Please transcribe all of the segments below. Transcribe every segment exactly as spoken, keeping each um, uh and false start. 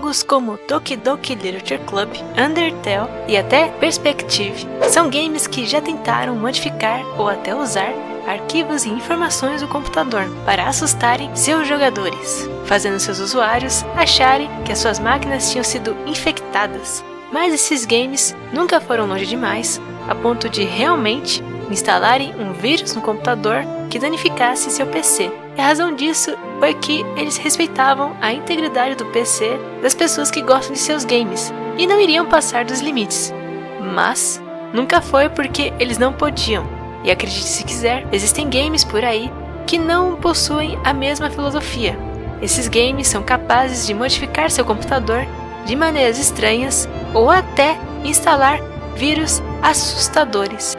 Jogos como Doki Doki Literature Club, Undertale e até Perspective são games que já tentaram modificar ou até usar arquivos e informações do computador para assustarem seus jogadores, fazendo seus usuários acharem que as suas máquinas tinham sido infectadas. Mas esses games nunca foram longe demais, a ponto de realmente instalarem um vírus no computador que danificasse seu P C. E a razão disso foi que eles respeitavam a integridade do P C das pessoas que gostam de seus games e não iriam passar dos limites. Mas nunca foi porque eles não podiam. E acredite se quiser, existem games por aí que não possuem a mesma filosofia. Esses games são capazes de modificar seu computador de maneiras estranhas ou até instalar vírus assustadores.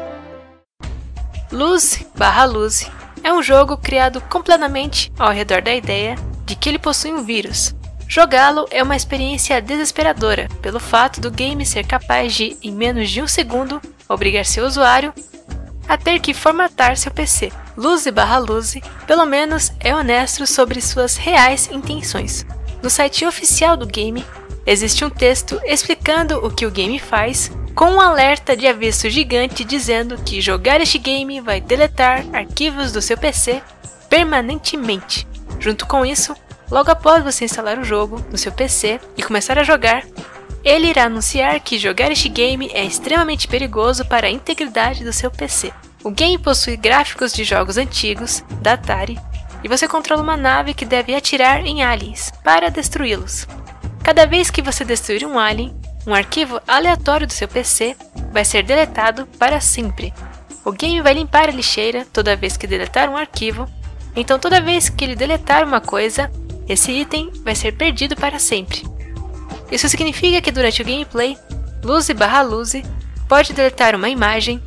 Luz barra Luz é um jogo criado completamente ao redor da ideia de que ele possui um vírus. Jogá-lo é uma experiência desesperadora pelo fato do game ser capaz de, em menos de um segundo, obrigar seu usuário a ter que formatar seu P C. Luz barra Luz, pelo menos, é honesto sobre suas reais intenções. No site oficial do game, existe um texto explicando o que o game faz, com um alerta de aviso gigante dizendo que jogar este game vai deletar arquivos do seu P C permanentemente. Junto com isso, logo após você instalar o jogo no seu P C e começar a jogar, ele irá anunciar que jogar este game é extremamente perigoso para a integridade do seu P C. O game possui gráficos de jogos antigos, da Atari, e você controla uma nave que deve atirar em aliens para destruí-los. Cada vez que você destruir um alien, um arquivo aleatório do seu P C vai ser deletado para sempre. O game vai limpar a lixeira toda vez que deletar um arquivo, então toda vez que ele deletar uma coisa, esse item vai ser perdido para sempre. Isso significa que durante o gameplay, Luz barra Luz pode deletar uma imagem,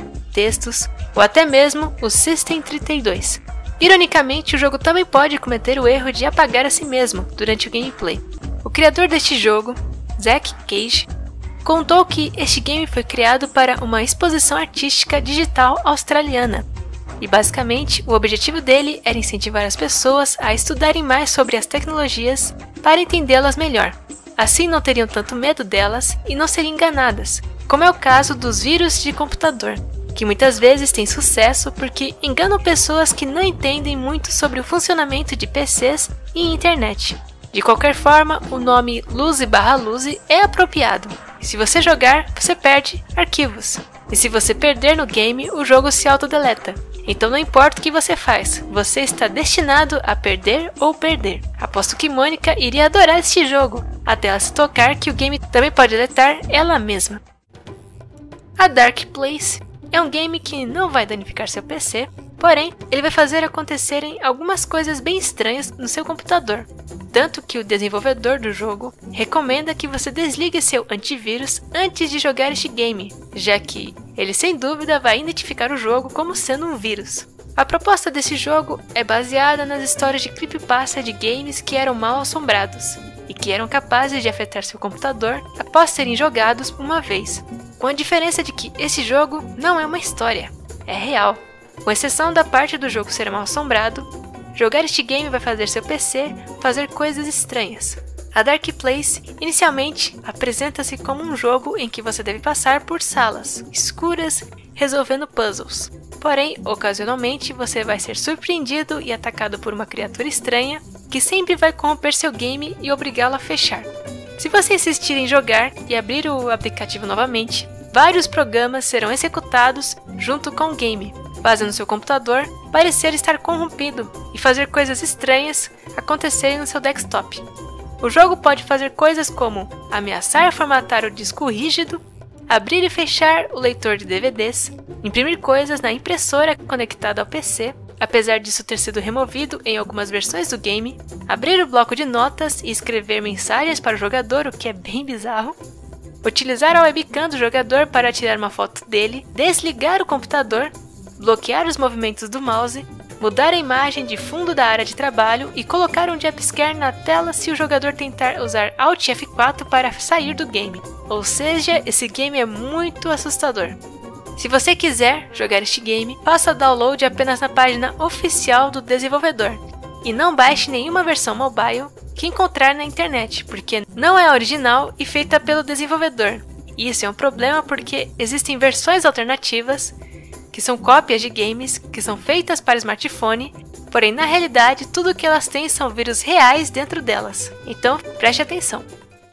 textos ou até mesmo o System trinta e dois. Ironicamente, o jogo também pode cometer o erro de apagar a si mesmo durante o gameplay. O criador deste jogo, Zack Cage, contou que este game foi criado para uma exposição artística digital australiana e basicamente o objetivo dele era incentivar as pessoas a estudarem mais sobre as tecnologias para entendê-las melhor. Assim não teriam tanto medo delas e não seriam enganadas, como é o caso dos vírus de computador, que muitas vezes têm sucesso porque enganam pessoas que não entendem muito sobre o funcionamento de P Cs e internet. De qualquer forma, o nome Luz barra Luz é apropriado. Se você jogar, você perde arquivos. E se você perder no game, o jogo se autodeleta. Então não importa o que você faz, você está destinado a perder ou perder. Aposto que Mônica iria adorar este jogo, até ela se tocar que o game também pode deletar ela mesma. A Dark Place é um game que não vai danificar seu P C, porém, ele vai fazer acontecerem algumas coisas bem estranhas no seu computador. Tanto que o desenvolvedor do jogo recomenda que você desligue seu antivírus antes de jogar este game, já que ele sem dúvida vai identificar o jogo como sendo um vírus. A proposta desse jogo é baseada nas histórias de creepypasta de games que eram mal assombrados e que eram capazes de afetar seu computador após serem jogados uma vez, com a diferença de que esse jogo não é uma história, é real. Com exceção da parte do jogo ser mal assombrado, jogar este game vai fazer seu P C fazer coisas estranhas. A Dark Place inicialmente apresenta-se como um jogo em que você deve passar por salas escuras resolvendo puzzles. Porém, ocasionalmente você vai ser surpreendido e atacado por uma criatura estranha que sempre vai corromper seu game e obrigá-lo a fechar. Se você insistir em jogar e abrir o aplicativo novamente, vários programas serão executados junto com o game, fazendo seu computador parecer estar corrompido e fazer coisas estranhas acontecerem no seu desktop. O jogo pode fazer coisas como ameaçar formatar o disco rígido, abrir e fechar o leitor de D V Ds, imprimir coisas na impressora conectada ao P C, apesar disso ter sido removido em algumas versões do game, abrir o bloco de notas e escrever mensagens para o jogador, o que é bem bizarro, utilizar a webcam do jogador para tirar uma foto dele, desligar o computador, bloquear os movimentos do mouse, mudar a imagem de fundo da área de trabalho e colocar um jumpscare na tela se o jogador tentar usar Alt F quatro para sair do game. Ou seja, esse game é muito assustador. Se você quiser jogar este game, faça download apenas na página oficial do desenvolvedor. e não baixe nenhuma versão mobile que encontrar na internet, porque não é original e feita pelo desenvolvedor. Isso é um problema porque existem versões alternativas que são cópias de games que são feitas para smartphone, porém na realidade tudo o que elas têm são vírus reais dentro delas, então preste atenção.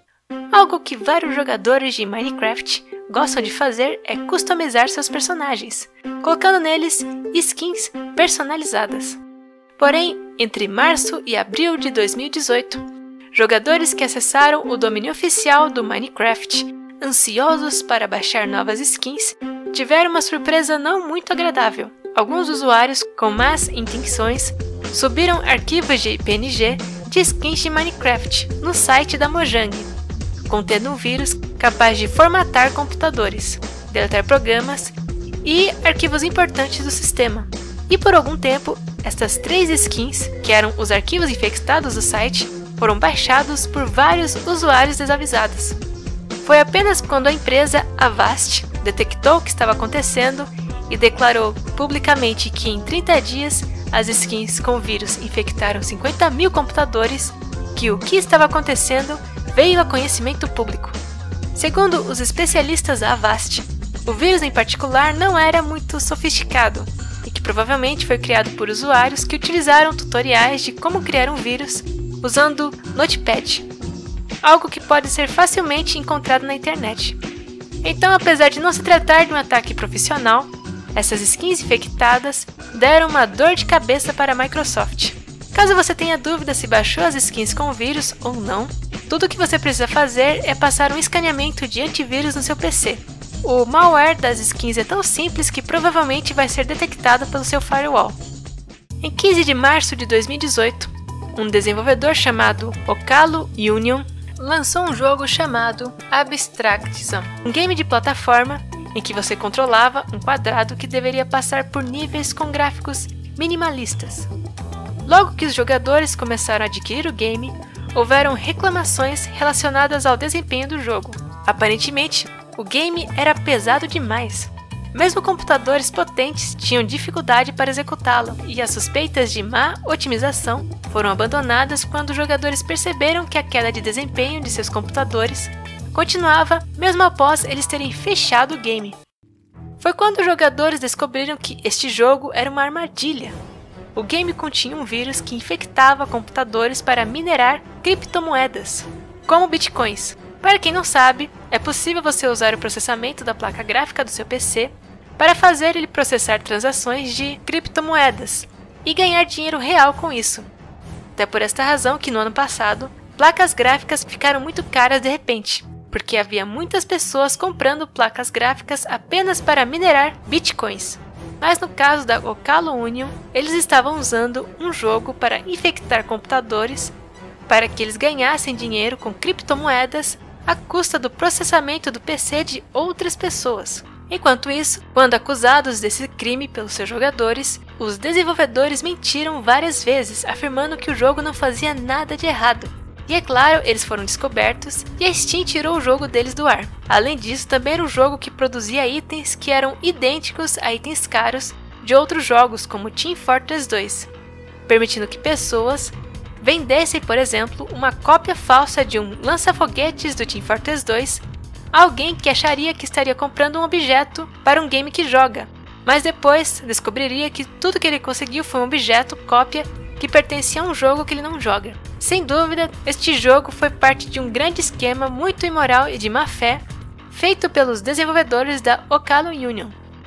Algo que vários jogadores de Minecraft gostam de fazer é customizar seus personagens, colocando neles skins personalizadas. Porém, entre março e abril de dois mil e dezoito, jogadores que acessaram o domínio oficial do Minecraft, ansiosos para baixar novas skins, tiveram uma surpresa não muito agradável. Alguns usuários com más intenções subiram arquivos de P N G de skins de Minecraft no site da Mojang, contendo um vírus capaz de formatar computadores, deletar programas e arquivos importantes do sistema. E por algum tempo, estas três skins, que eram os arquivos infectados do site, foram baixados por vários usuários desavisados. Foi apenas quando a empresa Avast detectou o que estava acontecendo e declarou publicamente que em trinta dias as skins com vírus infectaram cinquenta mil computadores que o que estava acontecendo veio a conhecimento público. Segundo os especialistas da Avast, o vírus em particular não era muito sofisticado e que provavelmente foi criado por usuários que utilizaram tutoriais de como criar um vírus usando Notepad, algo que pode ser facilmente encontrado na internet. Então, apesar de não se tratar de um ataque profissional, essas skins infectadas deram uma dor de cabeça para a Microsoft. Caso você tenha dúvida se baixou as skins com vírus ou não, tudo o que você precisa fazer é passar um escaneamento de antivírus no seu P C. O malware das skins é tão simples que provavelmente vai ser detectado pelo seu firewall. Em quinze de março de dois mil e dezoito, um desenvolvedor chamado Okalo Union lançou um jogo chamado Abstractism, um game de plataforma em que você controlava um quadrado que deveria passar por níveis com gráficos minimalistas. Logo que os jogadores começaram a adquirir o game, houveram reclamações relacionadas ao desempenho do jogo. Aparentemente, o game era pesado demais. Mesmo computadores potentes tinham dificuldade para executá-lo, e as suspeitas de má otimização foram abandonadas quando os jogadores perceberam que a queda de desempenho de seus computadores continuava mesmo após eles terem fechado o game. Foi quando os jogadores descobriram que este jogo era uma armadilha. O game continha um vírus que infectava computadores para minerar criptomoedas, como bitcoins. Para quem não sabe, é possível você usar o processamento da placa gráfica do seu P C para fazer ele processar transações de criptomoedas e ganhar dinheiro real com isso. Até por esta razão que no ano passado, placas gráficas ficaram muito caras de repente, porque havia muitas pessoas comprando placas gráficas apenas para minerar bitcoins. Mas no caso da Okalo Union, eles estavam usando um jogo para infectar computadores para que eles ganhassem dinheiro com criptomoedas à custa do processamento do P C de outras pessoas. Enquanto isso, quando acusados desse crime pelos seus jogadores, os desenvolvedores mentiram várias vezes, afirmando que o jogo não fazia nada de errado. E é claro, eles foram descobertos e a Steam tirou o jogo deles do ar. Além disso, também era um jogo que produzia itens que eram idênticos a itens caros de outros jogos, como Team Fortress dois, permitindo que pessoas vendessem, por exemplo, uma cópia falsa de um lança-foguetes do Team Fortress dois a alguém que acharia que estaria comprando um objeto para um game que joga, mas depois descobriria que tudo que ele conseguiu foi um objeto cópia que pertencia a um jogo que ele não joga. Sem dúvida, este jogo foi parte de um grande esquema muito imoral e de má fé feito pelos desenvolvedores da Okalo Union.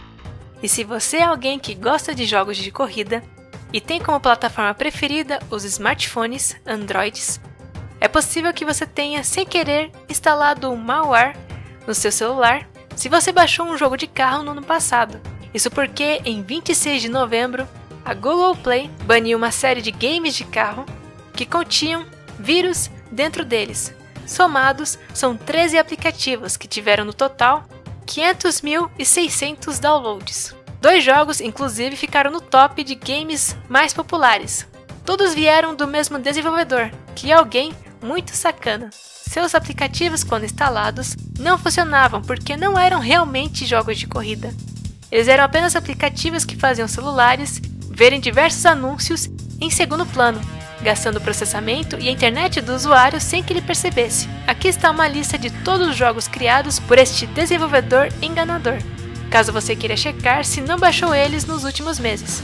E se você é alguém que gosta de jogos de corrida e tem como plataforma preferida os smartphones Androids, é possível que você tenha, sem querer, instalado um malware no seu celular se você baixou um jogo de carro no ano passado. Isso porque, em vinte e seis de novembro, a Google Play baniu uma série de games de carro que continham vírus dentro deles. Somados, são treze aplicativos que tiveram no total quinhentos mil e seiscentos downloads. Dois jogos, inclusive, ficaram no top de games mais populares. Todos vieram do mesmo desenvolvedor, que é alguém muito sacana. Seus aplicativos, quando instalados, não funcionavam porque não eram realmente jogos de corrida. Eles eram apenas aplicativos que faziam celulares verem diversos anúncios em segundo plano, gastando o processamento e a internet do usuário sem que ele percebesse. Aqui está uma lista de todos os jogos criados por este desenvolvedor enganador, caso você queira checar se não baixou eles nos últimos meses.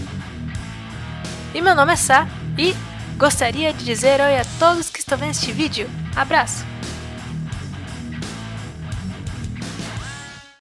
E meu nome é Sá, e gostaria de dizer oi a todos que estão vendo este vídeo. Abraço!